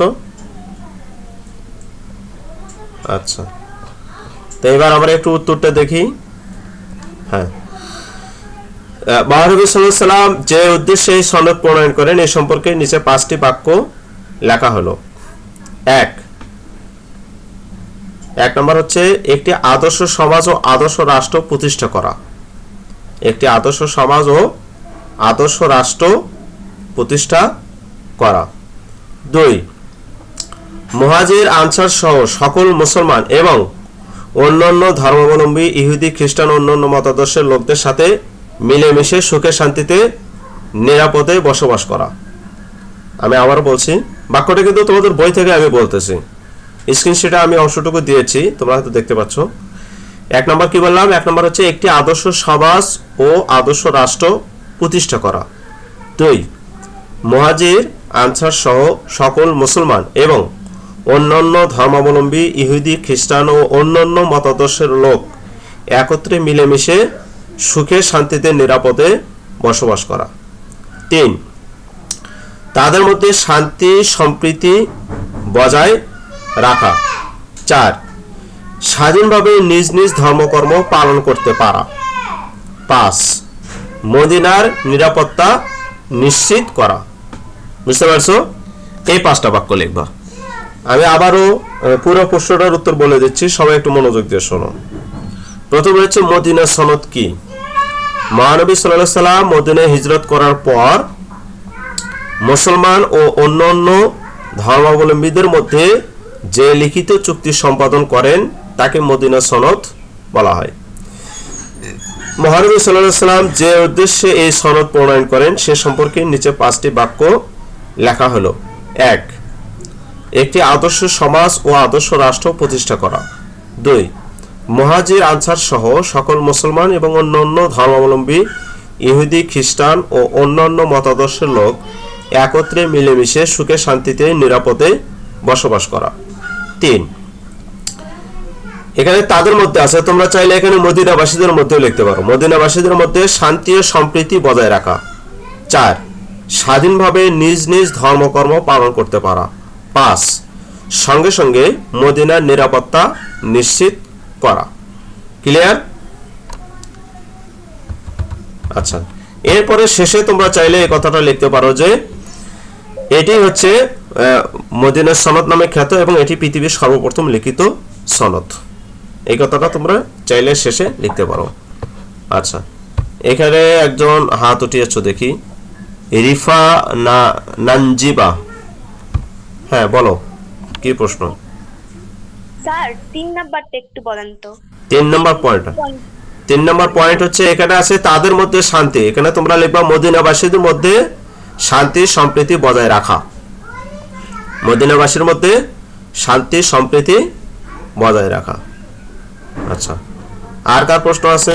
আচ্ছা, তো এবার আমরা একটু উত্তরটা দেখি। হ্যাঁ, মহানবী সাল্লাল্লাহু আলাইহি সাল্লাম যে উদ্দেশ্যে এই সনদ প্রণয়ন করেন এই সম্পর্কে নিচে পাঁচটি বাক্য লেখা হলো। এক এক নম্বর হচ্ছে একটি আদর্শ সমাজ ও আদর্শ রাষ্ট্র প্রতিষ্ঠা করা। একটি আদর্শ সমাজ ও আদর্শ রাষ্ট্র প্রতিষ্ঠা করা। দুই, মুহাজির আনসার সহ সকল মুসলমান এবং অন্যান্য ধর্মাবলম্বী ইহুদি, খ্রিস্টান, অন্যান্য মতাদর্শের লোকদের সাথে মিলেমিশে সুখে শান্তিতে নিরাপদে বসবাস করা। আমি আবার বলছি, বাক্যটা কিন্তু তোমাদের বই থেকে আমি বলতেছি, স্ক্রিনশটে আমি অংশটুকু দিয়েছি, তোমরা হয়তো দেখতে পাচ্ছ। এক নম্বর কি বললাম? এক নম্বর হচ্ছে একটি আদর্শ সমাজ ও আদর্শ রাষ্ট্র প্রতিষ্ঠা করা। দুই, মুহাজির আনসার সহ সকল মুসলমান এবং অন্যান্য ধর্মাবলম্বী ইহুদি, খ্রিস্টান ও অন্যান্য মতাদর্শের লোক একত্রে মিলেমিশে সুখে শান্তিতে নিরাপদে বসবাস করা। তিন, তাদের মধ্যে শান্তি সম্প্রীতি বজায় রাখা। চার, স্বাধীনভাবে নিজ নিজ ধর্মকর্ম পালন করতে পারা। পাঁচ, মদিনার নিরাপত্তা নিশ্চিত করা। বুঝতে পারছো? এই পাঁচটা বাক্য লিখবা। আমি আবারও পুরো প্রশ্নটার উত্তর বলে দিচ্ছি, সবাই একটু মনোযোগ দিয়ে শোনো। প্রথমে হচ্ছে মদিনা সনদ কি? মহানবী সাল্লাল্লাহু আলাইহি সাল্লাম মদিনায় হিজরত করার পর মুসলমান ও অন্যান্য ধর্মাবলম্বীদের মধ্যে যে লিখিত চুক্তি সম্পাদন করেন তাকে মদিনা সনদ বলা হয়। মহানবী সাল্লাল্লাহু আলাইহি সাল্লাম যে উদ্দেশ্যে এই সনদ প্রণয়ন করেন সে সম্পর্কে নিচে পাঁচটি বাক্য লেখা হলো। এক, একটি আদর্শ সমাজ ও আদর্শ রাষ্ট্র প্রতিষ্ঠা করা। দুই, মুহাজির আনসার সহ সকল মুসলমান এবং অন্যান্য ধর্মাবলম্বী ইহুদি খ্রিস্টান ও অন্যান্য মতাদর্শের লোক একত্রে মিলেমিশে সুখে শান্তিতে নিরাপদে বসবাস করা। তিন, এখানে তাদের মধ্যে আছে, তোমরা চাইলে এখানে মদিনাবাসীদের মধ্যেও লিখতে পারো, মদিনাবাসীদের মধ্যে শান্তি ও সম্প্রীতি বজায় রাখা। চার, স্বাধীনভাবে নিজ নিজ ধর্মকর্ম পালন করতে পারা। পাঁচ, সঙ্গে সঙ্গে মদিনার নিরাপত্তা নিশ্চিত করা। ক্লিয়ার? আচ্ছা, এরপরে শেষে তোমরা চাইলে এই কথাটা লিখতে পারো যে এটি হচ্ছে মদিনার সনদ নামে খ্যাত এবং এটি পৃথিবীর সর্বপ্রথম লিখিত সনদ। এই কথাটা তোমরা চাইলে শেষে লিখতে পারো। আচ্ছা, এখানে একজন হাত উঠিয়েছো দেখি, রিফা না নানজিবা। হ্যাঁ বলো, কি প্রশ্ন? স্যার তিন নাম্বারটা একটু বলেন তো। তিন নম্বর পয়েন্ট, তিন নম্বর পয়েন্ট হচ্ছে এখানে আছে তাদের মধ্যে শান্তি। এখানে তোমরা লিখবা মদিনাবাসীদের মধ্যে শান্তি সম্প্রীতি বজায় রাখা। মদিনাবাসীর মধ্যে শান্তি সম্প্রীতি বজায় রাখা। আচ্ছা, আর কার প্রশ্ন আছে?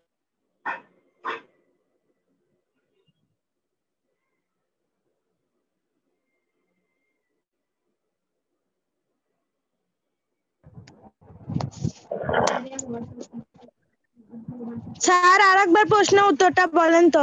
স্যার আরেকবার প্রশ্ন উত্তরটা বলেন তো।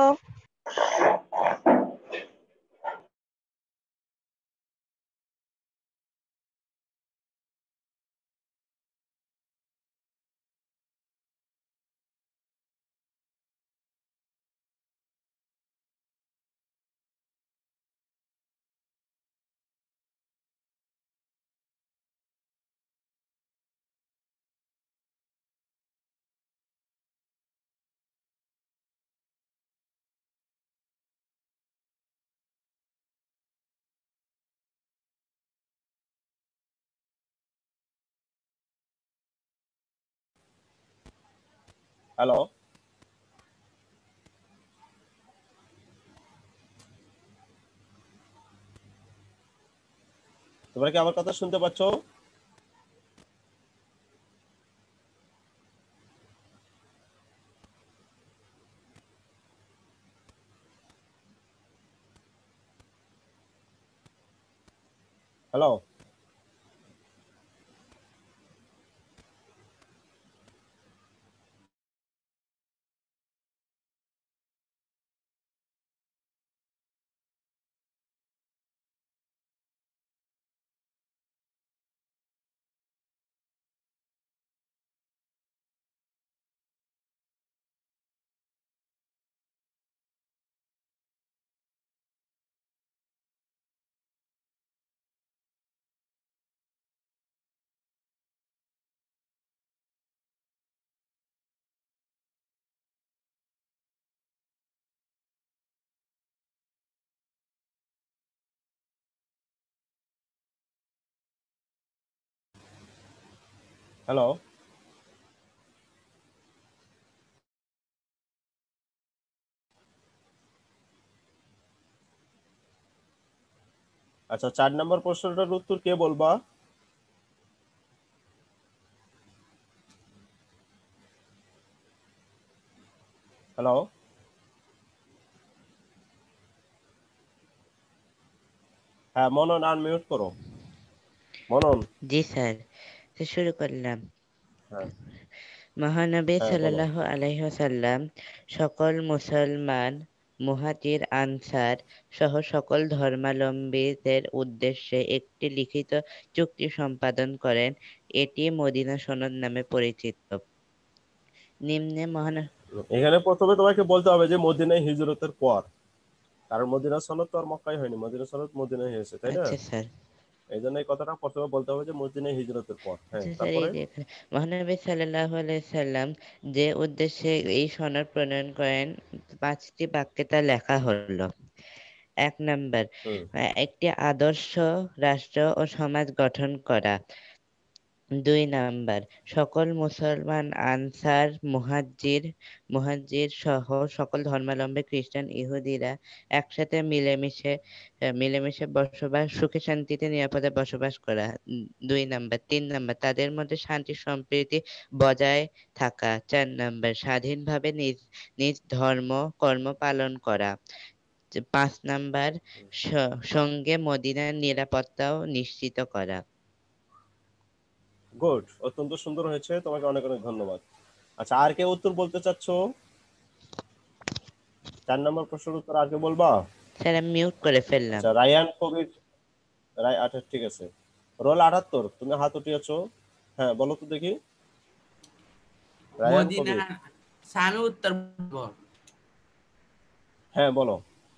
হ্যালো, তোমরা কি আমার কথা শুনতে পাচ্ছ? হ্যালো, হ্যালো, আচ্ছা, চার নম্বর প্রশ্নটার উত্তর কে বলবা? হ্যালো, হ্যাঁ মনন, আনমিউট করো মনন। জি স্যার, তো শুরু করলাম। হ্যাঁ মহানবী হ্যাঁ বলো। সাল্লাল্লাহু আলাইহি ওয়াসাল্লাম সকল মুসলমান মুহাজির আনসার সহ সকল ধর্মাবলম্বীদের উদ্দেশ্যে একটি লিখিত চুক্তি সম্পাদন করেন। এটি মদিনা সনদ নামে পরিচিত। নিম্নে মহান এখানে প্রথমে তোমাকে বলতে হবে যে মদিনায় হিজরতের পর, কারণ মদিনা সনদ তো আর মক্কায় হয়নি, মদিনা সনদ মদিনায় হয়েছে, তাই না? আচ্ছা স্যার, এই জন্য এই কথাটা প্রথমে বলতে হবে যে মদিনায় হিজরতের পর। হ্যাঁ, আচ্ছা স্যার, তারপরে এই যে এখানে মহানবী সাল্লাল্লাহু আলাইহি সাল্লাম যে উদ্দেশ্যে এই সনদ প্রণয়ন করেন পাঁচটি বাক্যে তা লেখা হলো। এক নাম্বার, হুম একটি আদর্শ রাষ্ট্র ও সমাজ গঠন করা। দুই নাম্বার, সকল মুসলমান, আনসার, মুহাজ্জির মুহাজ্জির সহ সকল ধর্মাবলম্বী খ্রিস্টান, ইহুদিরা একসাথে মিলেমিশে আহ, মিলেমিশে বসবাস, সুখে শান্তিতে নিরাপদে বসবাস করা। উম, দুই নাম্বার। তিন নাম্বার, তাদের মধ্যে শান্তি সম্প্রীতি বজায় থাকা। চার নাম্বার, স্বাধীনভাবে নিজ নিজ ধর্ম কর্ম পালন করা। যে পাঁচ নাম্বার, স- সঙ্গে মদিনার নিরাপত্তাও নিশ্চিত করা। গুড, অত্যন্ত সুন্দর হয়েছে, তোমাকে অনেক অনেক ধন্যবাদ। আচ্ছা, আর কেউ উত্তর বলতে চাচ্ছ? চার নম্বর প্রশ্নের উত্তর আর কেউ বলবা? স্যার আমি মিউট করে ফেললাম। আচ্ছা, রায়ান কবির রায় আচ্ছা ঠিক আছে। রোল আটাত্তর, তুমি হাত উঠিয়েছো। হ্যাঁ বলো তো দেখি। রায়ান কবির, মদিনা সামি উত্তর বলবো। হ্যাঁ বলো।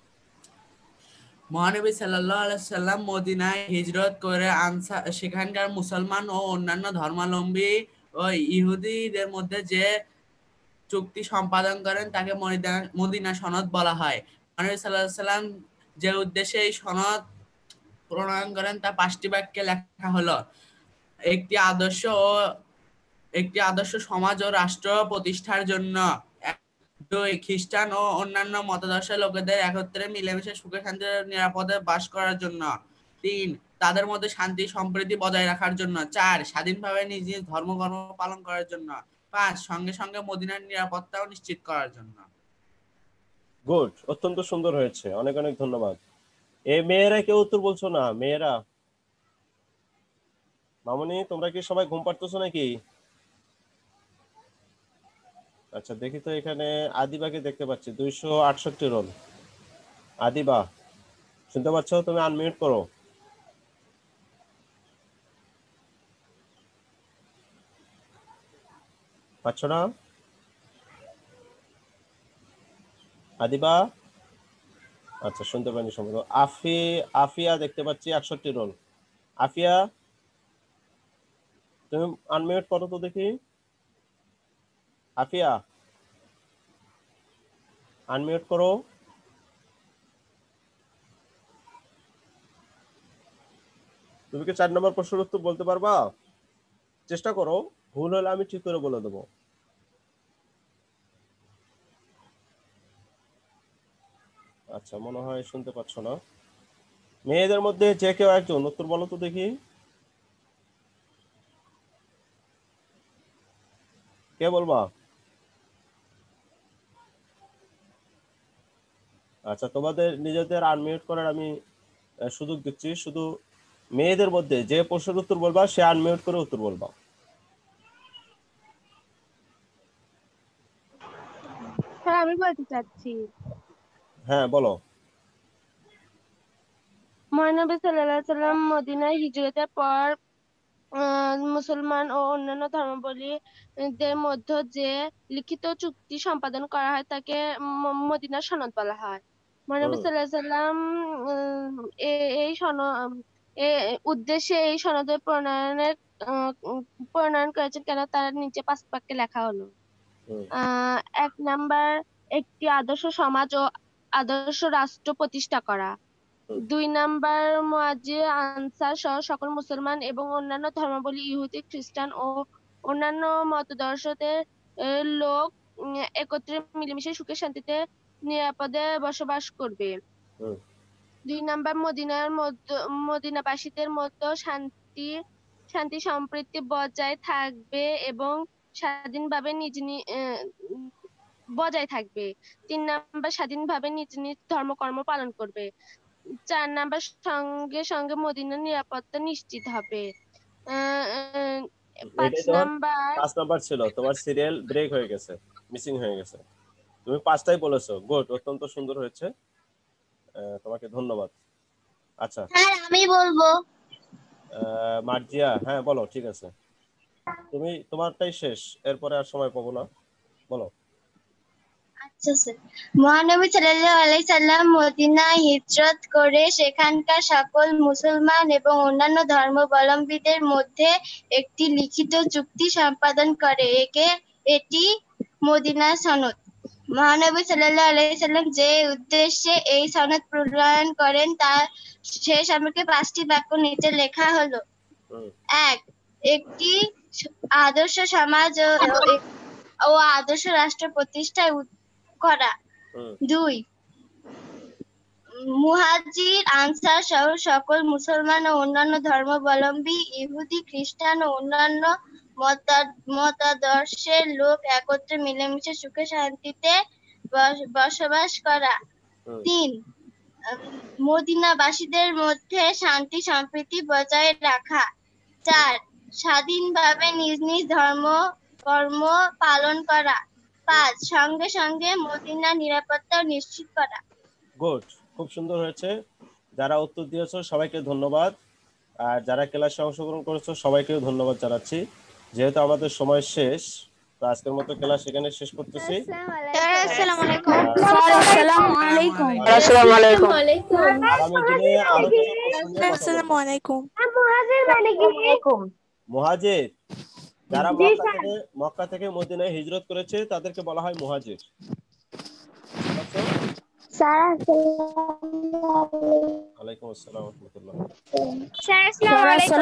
মহানবী সাল্লাল্লাহু আলাইহি সাল্লাম মদিনায় হিজরত করে আনসার সেখানকার মুসলমান ও অন্যান্য ধর্মাবলম্বী ও ইহুদিদের মধ্যে যে চুক্তি সম্পাদন করেন তাকে মদিনা মদিনা সনদ বলা হয়। মহানবী সাল্লাল্লাহু আলাইহি সাল্লাম যে উদ্দেশ্যে এই সনদ প্রণয়ন করেন তা পাঁচটি বাক্যে লেখা হলো: একটি আদর্শ ও একটি আদর্শ সমাজ ও রাষ্ট্র প্রতিষ্ঠার জন্য, দুই, খ্রিস্টান ও অন্যান্য মতাদর্শের লোকেদের একত্রে মিলেমিশে সুখে শান্তিতে নিরাপদে বাস করার জন্য, তিন, তাদের মধ্যে শান্তি সম্প্রীতি বজায় রাখার জন্য, চার, স্বাধীনভাবে নিজ নিজ ধর্মকর্ম পালন করার জন্য, পাঁচ, সঙ্গে সঙ্গে মদিনার নিরাপত্তাও নিশ্চিত করার জন্য। গুড, অত্যন্ত সুন্দর হয়েছে, অনেক অনেক ধন্যবাদ। এই মেয়েরা কেউ উত্তর বলছো না? মেয়েরা, মামনি তোমরা কি সবাই ঘুম পাড়তেছো নাকি? আচ্ছা দেখি তো, এখানে আদিবাকে দেখতে পাচ্ছি, দুইশো আটষট্টি রোল। আদিবা শুনতে পাচ্ছ? তুমি আনমিউট করো। পাচ্ছ না আদিবা? আচ্ছা শুনতে পাইনি সম্ভবত। আফি আফিয়া দেখতে পাচ্ছি একষট্টি রোল। আফিয়া তুমি আনমিউট করো তো দেখি। আফিয়া আনমিউট করো। তুমি কি চার নম্বর প্রশ্নের উত্তর বলতে পারবা? চেষ্টা করো, ভুল হলে আমি ঠিক করে বলে দেবো। আচ্ছা মনে হয় শুনতে পাচ্ছ না। মেয়েদের মধ্যে যে কেউ একজন উত্তর বলো তো দেখি। কে বলবা? আচ্ছা তোমাদের নিজেদের আনমিউট করার আমি আহ, সুযোগ দিচ্ছি। শুধু মেয়েদের মধ্যে যে প্রশ্নের উত্তর বলবা সে আনমিউট করে উত্তর বলবা। স্যার আমি বলতে চাচ্ছি, হ্যাঁ বলো। মহানবী সাল্লাল্লাহু আলাইহি সাল্লাম মদিনায় হিজরতের পর আহ, মুসলমান ও অন্যান্য ধর্মাবলম্বীদের মধ্যে যে লিখিত চুক্তি সম্পাদন করা হয় তাকে ম- মদিনার সনদ বলা হয়। মহানবী হুম সাল্লাল্লাহু আলাইহি সাল্লাম উম, এ- এই সনদ এ- উদ্দেশ্যে এই সনদের প্রণয়নের আহ, উম, প্রণয়ন করেছেন কেন তার নিচে পাঁচ বাক্যে লেখা হলো। হুম আহ এক নাম্বার, একটি আদর্শ সমাজ ও আদর্শ রাষ্ট্র প্রতিষ্ঠা করা। হুম দুই নাম্বার, মুহাজির আনসার সহ সকল মুসলমান এবং অন্যান্য ধর্মাবলম্বী ইহুদি খ্রিস্টান ও অন্যান্য মতাদর্শের আহ, লোক উম, একত্রে মিলেমিশে সুখে শান্তিতে নিরাপদে বসবাস করবে। হুম দুই নাম্বার, মদিনার মধ্য মদিনাবাসীদের মধ্যে শান্তি শান্তি সম্প্রীতি বজায় থাকবে এবং স্বাধীনভাবে নিজ নি- আহ, উম, বজায় থাকবে। তিন নাম্বার, স্বাধীনভাবে নিজ নিজ ধর্মকর্ম পালন করবে। চার নাম্বার, সঙ্গে সঙ্গে মদিনার নিরাপত্তা নিশ্চিত হবে। আহ, আহ, পাঁচ এটাই তোমার নাম্বার, পাঁচ নাম্বার ছিল, তোমার সিরিয়াল ব্রেক হয়ে গেছে, মিসিং হয়ে গেছে। তুমি পাঁচটাই বলেছো। গুড, অত্যন্ত সুন্দর হয়েছে, আহ, তোমাকে ধন্যবাদ। আচ্ছা স্যার আমি বলবো। আহ, মার্জিয়া, হ্যাঁ বলো। ঠিক আছে, তুমি তোমারটাই শেষ, এরপরে আর সময় পাবো না, বলো। আচ্ছা স্যার, মহানবী সাল্লাল্লাহু আলাইহি সাল্লাম মদিনায় হিজরত করে সেখানকার সকল মুসলমান এবং অন্যান্য ধর্মাবলম্বীদের মধ্যে একটি লিখিত চুক্তি সম্পাদন করে, একে এটি মদিনা সনদ। মহানবী সাল্লাল্লাহু আলাইহি সাল্লাম যে উদ্দেশ্যে এই সনদ প্রণয়ন করেন তা সে সম্পর্কে পাঁচটি বাক্য নিচে লেখা হলো। হুম এক, একটি আদর্শ সমাজ ও- ও আদর্শ রাষ্ট্র প্রতিষ্ঠায় উদ- করা। দুই, মুহাজির আনসার সহ সকল মুসলমান ও অন্যান্য ধর্মাবলম্বী ইহুদি খ্রিস্টান ও অন্যান্য মতা- মতাদর্শের লোক একত্রে মিলেমিশে সুখে শান্তিতে বস- বসবাস করা। তিন, আহ, মদিনাবাসীদের মধ্যে শান্তি সম্প্রীতি বজায় রাখা। চার, স্বাধীনভাবে নিজ নিজ ধর্ম কর্ম পালন করা। পাঁচ, সঙ্গে সঙ্গে মদিনার নিরাপত্তা নিশ্চিত করা। গুড, খুব সুন্দর হয়েছে। যারা উত্তর দিয়েছো সবাইকে ধন্যবাদ, আর যারা ক্লাসে অংশগ্রহণ করেছো সবাইকেও ধন্যবাদ জানাচ্ছি। যেহেতু আমাদের সময় শেষ, তো আজকের মতো ক্লাস এখানে শেষ করতেছি। আসসালামু আলাইকুম। আসসালামু আলাইকুম। আসসালামু আলাইকুম। আগামী দিনে আরো কিছু প্রশ্ন নিয়ে কথা আসসালামু বলবো। আলাইকুম। মুহাজির, যারা জি, মক্কা স্যার। থেকে মক্কা থেকে মদিনায় হিজরত করেছে তাদেরকে বলা হয় মুহাজির। ঠিক আছে? ওয়ালাইকুম আসসালাম ওয়া রাহমাতুল্লাহ। স্যার আসসালামু আলাইকুম।